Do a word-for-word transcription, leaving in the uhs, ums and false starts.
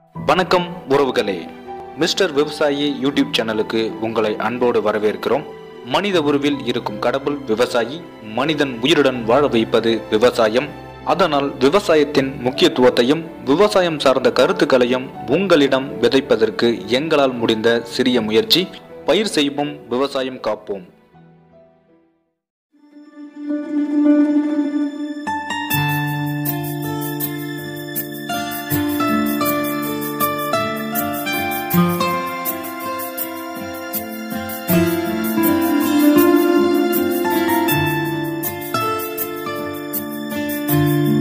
வணக்கம் உறவுகளே, மிஸ்டர் விவசாயி யூடியூப் சேனலுக்கு உங்களை அன்போடு வரவேற்கிறோம். மனித உருவில் இருக்கும் கடவுள் விவசாயி, மனிதன் உயிருடன் வாழ வைப்பது விவசாயம். அதனால் விவசாயத்தின் முக்கியத்துவத்தையும் விவசாயம் சார்ந்த கருத்துக்களையும் உங்களிடம் விதைப்பதற்கு எங்களால் முடிந்த சிறிய முயற்சி. பயிர் செய்வோம், விவசாயம் காப்போம். Thank you.